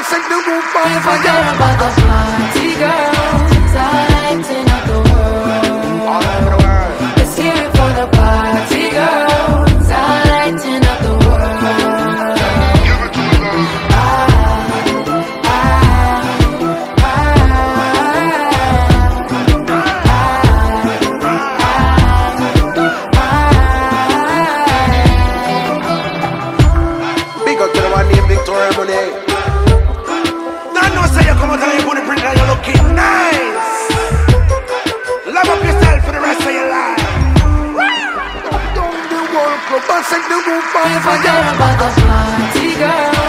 set the roof on You fire. forget about the party girls lighting up the world. All over the world. Let's hear it for the party girls lighting up the world. Big up to the one named Victoria Monét. Don't know say you come out and you put the print and you're looking nice. Love up yourself for the rest of your life. Down the World Club and set the roof on You fire. forget about the party girls